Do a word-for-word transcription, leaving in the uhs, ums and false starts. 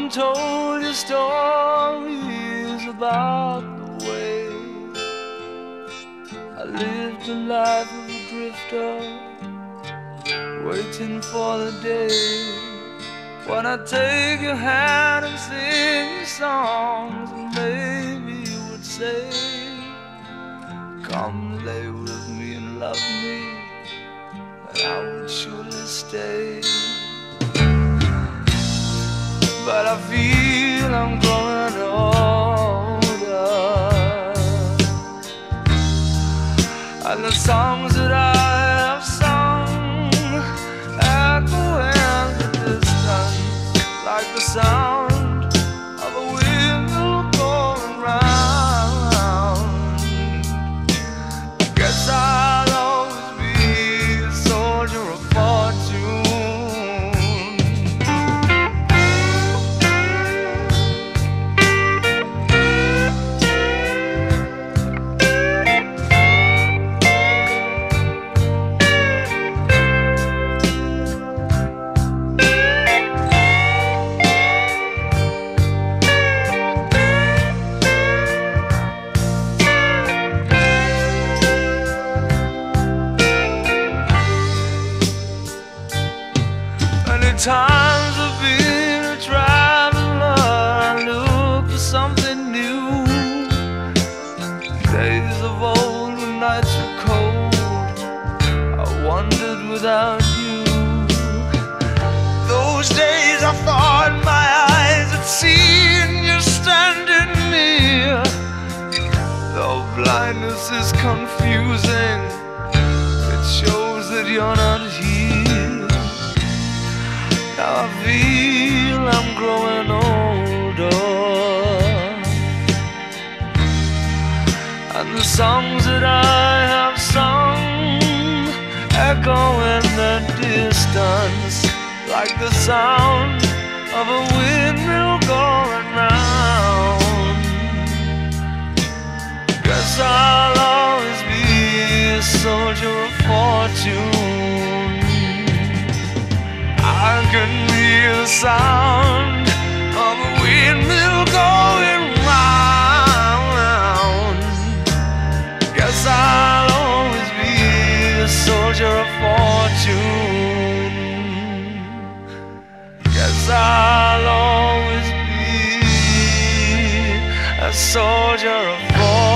told you stories about the way I lived the life of a drifter, waiting for the day when I take your hand and sing you songs, and maybe you would say, come lay with me and love me, and I would surely stay. But I feel I'm growing older, and the songs that I have sung echo in the distance like the sound of a wheel going round. Guess I'll always be a soldier of fortune. Times I've been a traveler, I look for something new. Days of old when nights were cold, I wandered without you. Those days I thought my eyes had seen you standing near. Though blindness is confusing, it shows that you're not here. Now I feel I'm growing older, and the songs that I have sung echo in the distance like the sound of a windmill going round. Guess I'll always be a soldier of fortune. I can hear the sound of a windmill going round. Guess I'll always be a soldier of fortune. Guess I'll always be a soldier of fortune.